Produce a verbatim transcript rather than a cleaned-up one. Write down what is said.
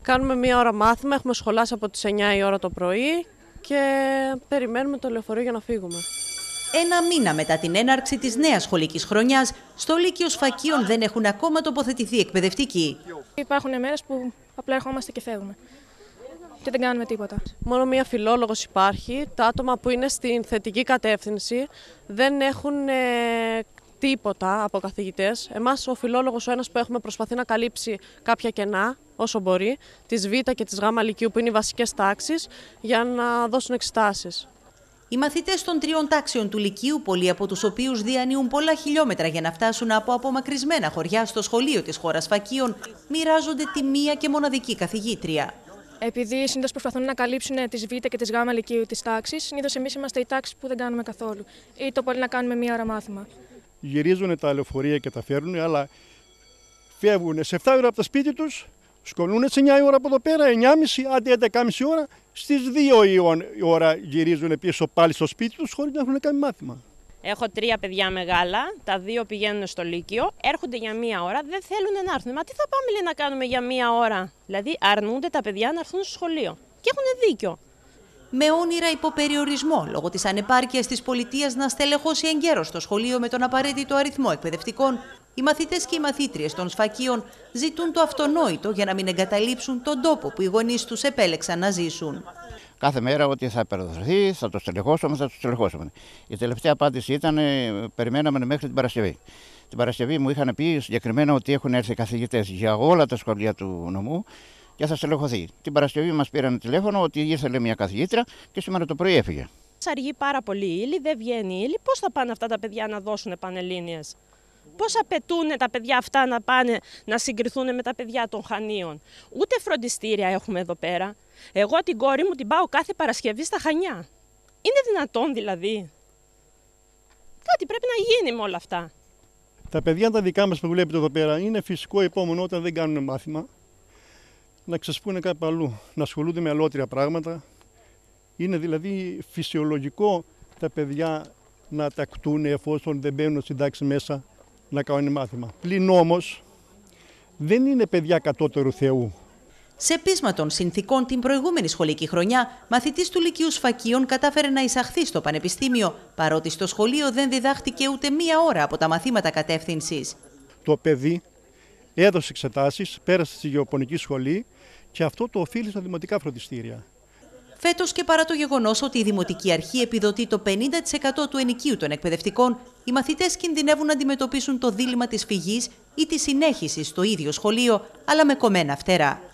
Κάνουμε μία ώρα μάθημα, έχουμε σχολάσει από τις εννιά η ώρα το πρωί και περιμένουμε το λεωφορείο για να φύγουμε. Ένα μήνα μετά την έναρξη της νέας σχολικής χρονιάς, στο Λύκειο Σφακίων δεν έχουν ακόμα τοποθετηθεί εκπαιδευτικοί. Υπάρχουν μέρες που απλά ερχόμαστε και φεύγουμε και δεν κάνουμε τίποτα. Μόνο μία φιλόλογος υπάρχει. Τα άτομα που είναι στην θετική κατεύθυνση δεν έχουν ε, τίποτα από καθηγητές. Εμάς ο φιλόλογος ο ένας που έχουμε προσπαθεί να καλύψει κάποια κενά όσο μπορεί, της Β και της Γ Λυκείου που είναι οι βασικές τάξεις, για να δώσουν εξετάσεις. Οι μαθητές των τριών τάξεων του Λυκείου, πολλοί από τους οποίους διανύουν πολλά χιλιόμετρα για να φτάσουν από απομακρυσμένα χωριά στο σχολείο της χώρας Σφακίων, μοιράζονται τη μία και μοναδική καθηγήτρια. Επειδή συνήθως προσπαθούν να καλύψουν τις Β και τις Γ Λυκείου της τάξης, συνήθως εμείς είμαστε οι τάξεις που δεν κάνουμε καθόλου. Ή το πολύ να κάνουμε μία ώρα μάθημα. Γυρίζουν τα λεωφορεία και τα φέρνουν, αλλά φεύγουν σε επτά ώρα από τα σπίτι τους, σκολούν σε εννιά η ώρα από εδώ πέρα, εννιά και μισή, άντε έντεκα και μισή ώρα, στις δύο η ώρα γυρίζουν πίσω πάλι στο σπίτι τους χωρίς να έχουν κάνει μάθημα. Έχω τρία παιδιά μεγάλα, τα δύο πηγαίνουν στο Λύκειο, έρχονται για μία ώρα, δεν θέλουν να έρθουν. Μα τι θα πάμε λέει, να κάνουμε για μία ώρα? Δηλαδή αρνούνται τα παιδιά να έρθουν στο σχολείο. Και έχουν δίκιο. Με όνειρα υποπεριορισμό λόγω της ανεπάρκειας της πολιτείας να στελεχώσει εγκαίρως το σχολείο με τον απαραίτητο αριθμό εκπαιδευτικών, οι μαθητές και οι μαθήτριες των Σφακίων ζητούν το αυτονόητο για να μην εγκαταλείψουν τον τόπο που οι γονείς τους επέλεξαν να ζήσουν. Κάθε μέρα ότι θα υπερδοθεί, θα το στελεχώσουμε, θα το στελεχώσουμε. Η τελευταία απάντηση ήταν, περιμέναμε μέχρι την Παρασκευή. Την Παρασκευή μου είχαν πει συγκεκριμένα ότι έχουν έρθει καθηγητές για όλα τα σχολεία του νομού και θα στελεχωθεί. Την Παρασκευή μας πήραν τηλέφωνο ότι ήρθε μια καθηγήτρια και σήμερα το πρωί έφυγε. Αργεί πάρα πολύ η ύλη, δεν βγαίνει η ύλη. Πώς θα πάνε αυτά τα παιδιά να δώσουν πανελλήνιες? Πώς απαιτούν τα παιδιά αυτά να πάνε να συγκριθούν με τα παιδιά των Χανίων? Ούτε φροντιστήρια έχουμε εδώ πέρα. Εγώ την κόρη μου την πάω κάθε Παρασκευή στα Χανιά. Είναι δυνατόν δηλαδή? Κάτι πρέπει να γίνει με όλα αυτά. Τα παιδιά τα δικά μας που βλέπετε εδώ πέρα είναι φυσικό επόμενο όταν δεν κάνουν μάθημα να ξεσπούνε κάπου αλλού, να ασχολούνται με αλλότρια πράγματα. Είναι δηλαδή φυσιολογικό τα παιδιά να τακτούν εφόσον δεν μπαίνουν στην τάξη μέσα να κάνουν μάθημα. Πλην όμως δεν είναι παιδιά κατώτερου Θεού. Σε πείσμα των συνθήκων την προηγούμενη σχολική χρονιά, μαθητής του Λυκείου Σφακίων κατάφερε να εισαχθεί στο πανεπιστήμιο, παρότι στο σχολείο δεν διδάχτηκε ούτε μία ώρα από τα μαθήματα κατεύθυνσης. Το παιδί έδωσε εξετάσεις, πέρασε στη γεωπονική σχολή και αυτό το οφείλει στα δημοτικά φροντιστήρια. Φέτος και παρά το γεγονός ότι η Δημοτική Αρχή επιδοτεί το πενήντα τοις εκατό του ενοικίου των εκπαιδευτικών, οι μαθητές κινδυνεύουν να αντιμετωπίσουν το δίλημμα της φυγής ή της συνέχισης στο ίδιο σχολείο, αλλά με κομμένα φτερά.